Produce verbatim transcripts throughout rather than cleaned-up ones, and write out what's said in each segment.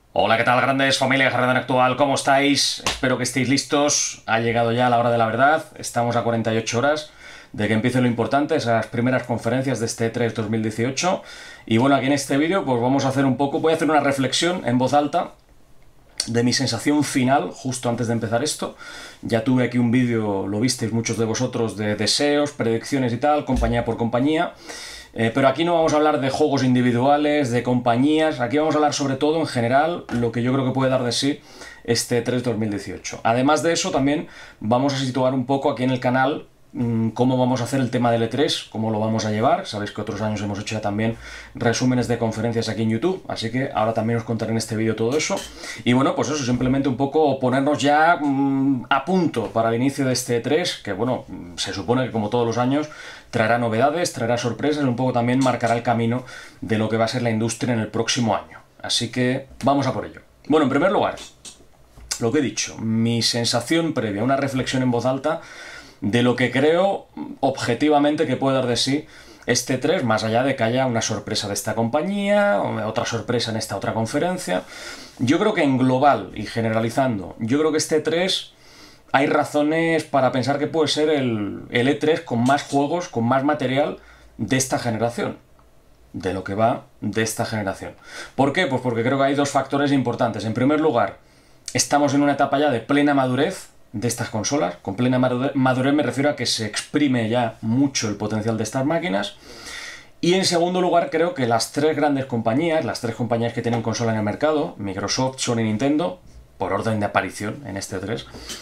Hola, ¿qué tal, grandes familia Garradan Actual? ¿Cómo estáis? Espero que estéis listos. Ha llegado ya la hora de la verdad. Estamos a cuarenta y ocho horas de que empiece lo importante, esas primeras conferencias de este E tres dos mil dieciocho. Y bueno, aquí en este vídeo pues vamos a hacer un poco, voy a hacer una reflexión en voz alta de mi sensación final justo antes de empezar esto. Ya tuve aquí un vídeo, lo visteis muchos de vosotros, de deseos, predicciones y tal, compañía por compañía. Eh, pero aquí no vamos a hablar de juegos individuales, de compañías, aquí vamos a hablar sobre todo en general lo que yo creo que puede dar de sí este E tres dos mil dieciocho. Además de eso también vamos a situar un poco aquí en el canal mmm, cómo vamos a hacer el tema del E tres, cómo lo vamos a llevar. Sabéis que otros años hemos hecho ya también resúmenes de conferencias aquí en YouTube, así que ahora también os contaré en este vídeo todo eso. Y bueno, pues eso, simplemente un poco ponernos ya mmm, a punto para el inicio de este E tres, que bueno, se supone que como todos los años traerá novedades, traerá sorpresas y un poco también marcará el camino de lo que va a ser la industria en el próximo año. Así que vamos a por ello. Bueno, en primer lugar, lo que he dicho, mi sensación previa, una reflexión en voz alta de lo que creo objetivamente que puede dar de sí este E tres, más allá de que haya una sorpresa de esta compañía, o otra sorpresa en esta otra conferencia. Yo creo que en global y generalizando, yo creo que este E tres hay razones para pensar que puede ser el, el E tres con más juegos, con más material de esta generación, de lo que va de esta generación. ¿Por qué? Pues porque creo que hay dos factores importantes. En primer lugar, estamos en una etapa ya de plena madurez de estas consolas. Con plena madurez me refiero a que se exprime ya mucho el potencial de estas máquinas. Y en segundo lugar, creo que las tres grandes compañías, las tres compañías que tienen consola en el mercado, Microsoft, Sony y Nintendo, por orden de aparición en este E tres,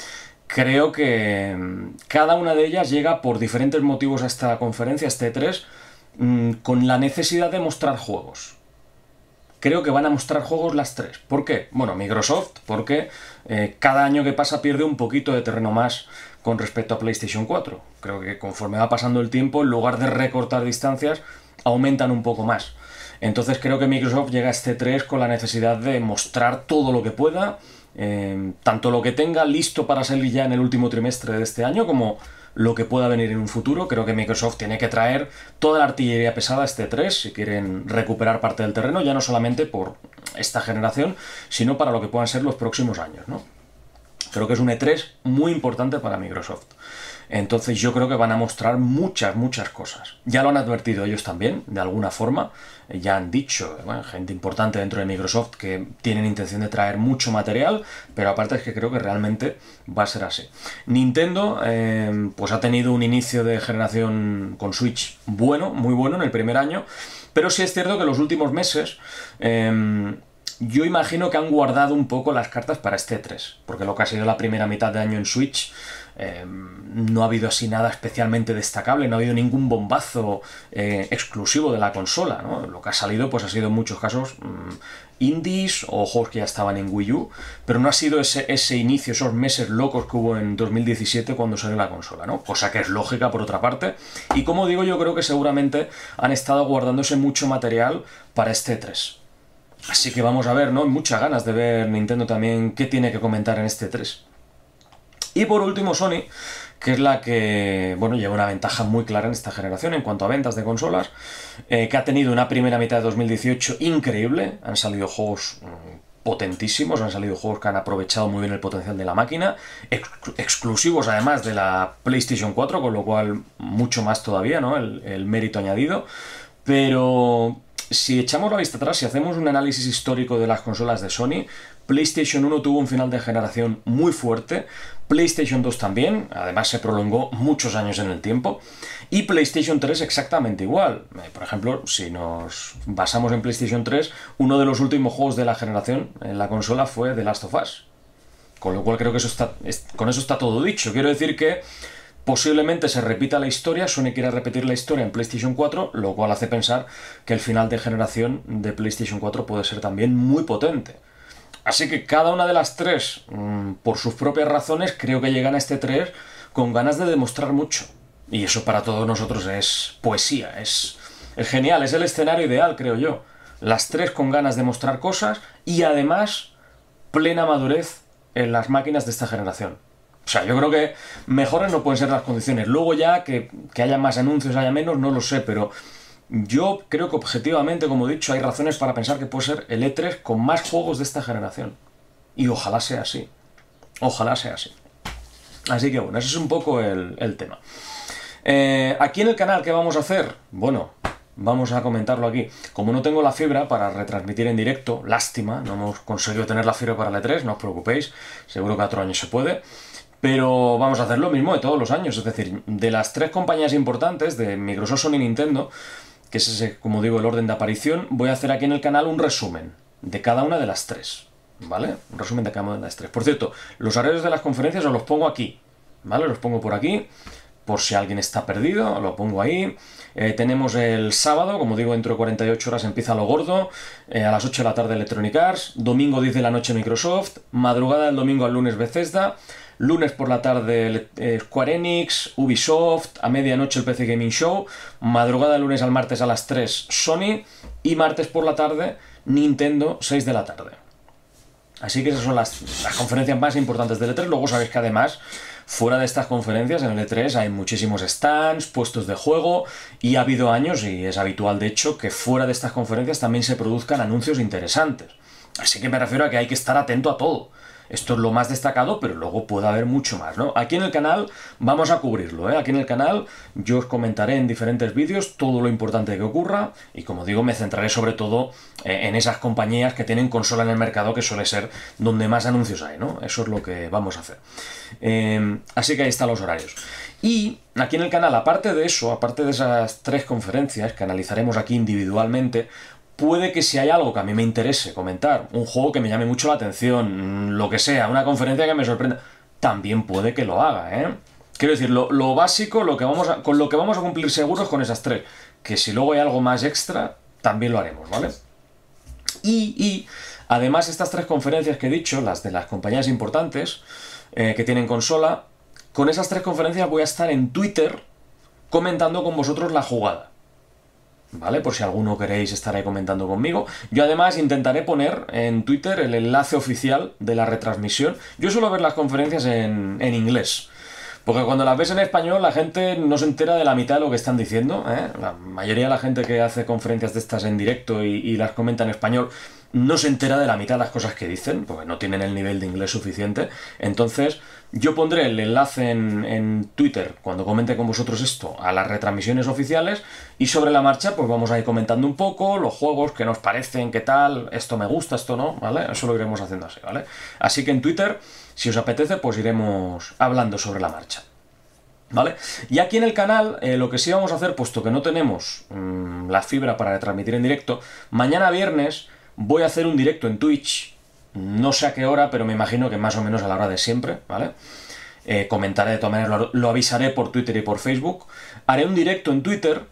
creo que cada una de ellas llega por diferentes motivos a esta conferencia, a este E tres, con la necesidad de mostrar juegos. Creo que van a mostrar juegos las tres. ¿Por qué? Bueno, Microsoft, porque eh, cada año que pasa pierde un poquito de terreno más con respecto a PlayStation cuatro. Creo que conforme va pasando el tiempo, en lugar de recortar distancias, aumentan un poco más. Entonces creo que Microsoft llega a este E tres con la necesidad de mostrar todo lo que pueda, Eh, tanto lo que tenga listo para salir ya en el último trimestre de este año como lo que pueda venir en un futuro. Creo que Microsoft tiene que traer toda la artillería pesada a este E tres si quieren recuperar parte del terreno, ya no solamente por esta generación, sino para lo que puedan ser los próximos años, ¿no? Creo que es un E tres muy importante para Microsoft. Entonces yo creo que van a mostrar muchas, muchas cosas. Ya lo han advertido ellos también, de alguna forma. Ya han dicho, bueno, gente importante dentro de Microsoft, que tienen intención de traer mucho material, pero aparte es que creo que realmente va a ser así. Nintendo eh, pues ha tenido un inicio de generación con Switch bueno, muy bueno en el primer año, pero sí es cierto que los últimos meses eh, yo imagino que han guardado un poco las cartas para este E tres, porque lo que ha sido la primera mitad de año en Switch Eh, no ha habido así nada especialmente destacable, no ha habido ningún bombazo eh, exclusivo de la consola, ¿no? Lo que ha salido pues ha sido en muchos casos mmm, indies o juegos que ya estaban en Wii U, pero no ha sido ese, ese inicio, esos meses locos que hubo en dos mil diecisiete cuando salió la consola, ¿no? Cosa que es lógica por otra parte, y como digo, yo creo que seguramente han estado guardándose mucho material para este E tres. Así que vamos a ver, ¿no? Muchas ganas de ver Nintendo también qué tiene que comentar en este E tres. Y por último Sony, que es la que, bueno, lleva una ventaja muy clara en esta generación en cuanto a ventas de consolas, eh, que ha tenido una primera mitad de dos mil dieciocho increíble. Han salido juegos mmm, potentísimos, han salido juegos que han aprovechado muy bien el potencial de la máquina, ex exclusivos además de la PlayStation cuatro, con lo cual mucho más todavía, ¿no? El, el mérito añadido. Pero si echamos la vista atrás, si hacemos un análisis histórico de las consolas de Sony, PlayStation uno tuvo un final de generación muy fuerte, PlayStation dos también, además se prolongó muchos años en el tiempo, y PlayStation tres exactamente igual. Por ejemplo, si nos basamos en PlayStation tres, uno de los últimos juegos de la generación en la consola fue The Last of Us, con lo cual creo que eso está, con eso está todo dicho. Quiero decir que posiblemente se repita la historia, Sony quiere repetir la historia en PlayStation cuatro, lo cual hace pensar que el final de generación de PlayStation cuatro puede ser también muy potente. Así que cada una de las tres, por sus propias razones, creo que llegan a este E tres con ganas de demostrar mucho. Y eso para todos nosotros es poesía, es, es genial, es el escenario ideal, creo yo. Las tres con ganas de mostrar cosas y además plena madurez en las máquinas de esta generación. O sea, yo creo que mejores no pueden ser las condiciones. Luego ya que, que haya más anuncios, haya menos, no lo sé, pero Yo creo que objetivamente, como he dicho, hay razones para pensar que puede ser el E tres con más juegos de esta generación. Y ojalá sea así. Ojalá sea así. Así que bueno, ese es un poco el, el tema. Eh, aquí en el canal, ¿qué vamos a hacer? Bueno, vamos a comentarlo aquí. Como no tengo la fibra para retransmitir en directo, lástima, no hemos conseguido tener la fibra para el E tres, no os preocupéis, seguro que a otro año se puede. Pero vamos a hacer lo mismo de todos los años, es decir, de las tres compañías importantes, de Microsoft, Sony y Nintendo, que es ese, como digo, el orden de aparición, voy a hacer aquí en el canal un resumen de cada una de las tres, ¿vale? Un resumen de cada una de las tres. Por cierto, los horarios de las conferencias os los pongo aquí, ¿vale? Los pongo por aquí, por si alguien está perdido, lo pongo ahí. Eh, tenemos el sábado, como digo, dentro de cuarenta y ocho horas empieza lo gordo, eh, a las ocho de la tarde Electronic Arts, domingo diez de la noche Microsoft, madrugada del domingo al lunes Bethesda, lunes por la tarde eh, Square Enix, Ubisoft, a medianoche el P C Gaming Show, madrugada del lunes al martes a las tres Sony y martes por la tarde Nintendo, seis de la tarde. Así que esas son las, las conferencias más importantes del E tres. Luego sabéis que además, fuera de estas conferencias, en el E tres hay muchísimos stands, puestos de juego, y ha habido años, y es habitual de hecho, que fuera de estas conferencias también se produzcan anuncios interesantes. Así que me refiero a que hay que estar atento a todo. Esto es lo más destacado, pero luego puede haber mucho más, ¿no? Aquí en el canal vamos a cubrirlo, ¿eh? Aquí en el canal yo os comentaré en diferentes vídeos todo lo importante que ocurra y, como digo, me centraré sobre todo eh, en esas compañías que tienen consola en el mercado, que suele ser donde más anuncios hay, ¿no? Eso es lo que vamos a hacer. Eh, así que ahí están los horarios. Y aquí en el canal, aparte de eso, aparte de esas tres conferencias que analizaremos aquí individualmente, puede que si hay algo que a mí me interese comentar, un juego que me llame mucho la atención, lo que sea, una conferencia que me sorprenda, también puede que lo haga, ¿eh? Quiero decir, lo, lo básico, lo que vamos a, con lo que vamos a cumplir seguros con esas tres, que si luego hay algo más extra, también lo haremos, ¿vale? Y, y además estas tres conferencias que he dicho, las de las compañías importantes eh, que tienen consola, con esas tres conferencias voy a estar en Twitter comentando con vosotros la jugada. ¿Vale? Por si alguno queréis estar ahí comentando conmigo. Yo además intentaré poner en Twitter el enlace oficial de la retransmisión. Yo suelo ver las conferencias en, en inglés, porque cuando las ves en español la gente no se entera de la mitad de lo que están diciendo, ¿eh? La mayoría de la gente que hace conferencias de estas en directo y, y las comenta en español no se entera de la mitad de las cosas que dicen, porque no tienen el nivel de inglés suficiente. Entonces yo pondré el enlace en, en Twitter cuando comente con vosotros esto a las retransmisiones oficiales, y sobre la marcha pues vamos a ir comentando un poco los juegos, qué nos parecen, qué tal, esto me gusta, esto no, ¿vale? Eso lo iremos haciendo así, ¿vale? Así que en Twitter, si os apetece, pues iremos hablando sobre la marcha, ¿vale? Y aquí en el canal, eh, lo que sí vamos a hacer, puesto que no tenemos mmm, la fibra para retransmitir en directo, mañana viernes voy a hacer un directo en Twitch, no sé a qué hora, pero me imagino que más o menos a la hora de siempre, ¿vale? Eh, comentaré de todas maneras, lo, lo avisaré por Twitter y por Facebook. Haré un directo en Twitter,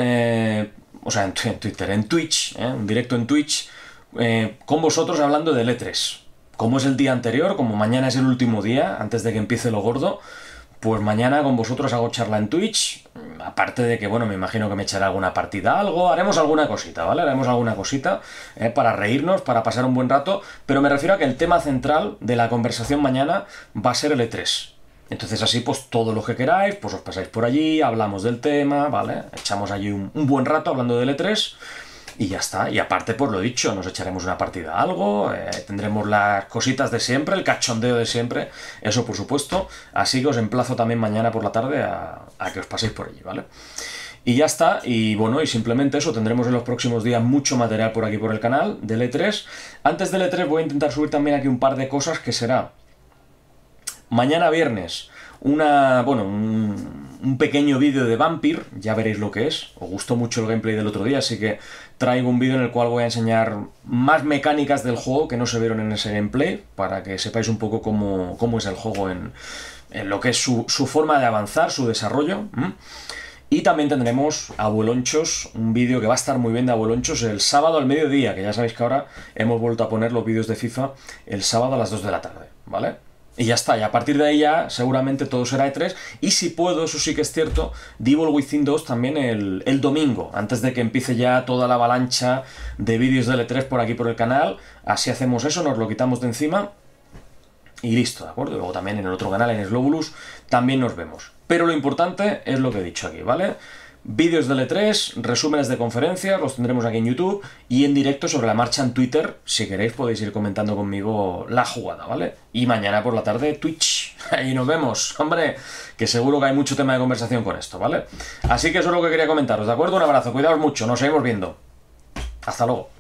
eh, o sea, en, en Twitter, en Twitch, ¿eh? Un directo en Twitch eh, con vosotros hablando del E tres. Como es el día anterior, como mañana es el último día, antes de que empiece lo gordo, pues mañana con vosotros hago charla en Twitch, aparte de que, bueno, me imagino que me echaré alguna partida, algo, haremos alguna cosita, ¿vale? Haremos alguna cosita eh, para reírnos, para pasar un buen rato, pero me refiero a que el tema central de la conversación mañana va a ser el E tres. Entonces así, pues todo lo que queráis, pues os pasáis por allí, hablamos del tema, ¿vale? Echamos allí un, un buen rato hablando del E tres. Y ya está, y aparte, pues lo dicho, nos echaremos una partida a algo, eh, tendremos las cositas de siempre, el cachondeo de siempre, eso por supuesto, así que os emplazo también mañana por la tarde a, a que os paséis por allí, ¿vale? Y ya está, y bueno, y simplemente eso, tendremos en los próximos días mucho material por aquí por el canal del E tres. Antes del E tres voy a intentar subir también aquí un par de cosas, que será mañana viernes, una, bueno, un, un pequeño vídeo de Vampir, ya veréis lo que es. Os gustó mucho el gameplay del otro día, así que traigo un vídeo en el cual voy a enseñar más mecánicas del juego que no se vieron en ese gameplay, para que sepáis un poco cómo, cómo es el juego en, en lo que es su, su forma de avanzar, su desarrollo. ¿Mm? Y también tendremos Abuelonchos, un vídeo que va a estar muy bien de Abuelonchos el sábado al mediodía, que ya sabéis que ahora hemos vuelto a poner los vídeos de FIFA el sábado a las dos de la tarde, ¿vale? Y ya está, y a partir de ahí ya seguramente todo será E tres, y si puedo, eso sí que es cierto, Devil Within dos también el, el domingo, antes de que empiece ya toda la avalancha de vídeos del E tres por aquí por el canal. Así hacemos eso, nos lo quitamos de encima y listo, ¿de acuerdo? Y luego también en el otro canal, en Slowbulus, también nos vemos. Pero lo importante es lo que he dicho aquí, ¿vale? Vídeos del E tres, resúmenes de conferencias, los tendremos aquí en YouTube y en directo sobre la marcha en Twitter. Si queréis podéis ir comentando conmigo la jugada, ¿vale? Y mañana por la tarde Twitch. Ahí nos vemos, hombre, que seguro que hay mucho tema de conversación con esto, ¿vale? Así que eso es lo que quería comentaros, ¿de acuerdo? Un abrazo, cuidaos mucho, nos seguimos viendo. Hasta luego.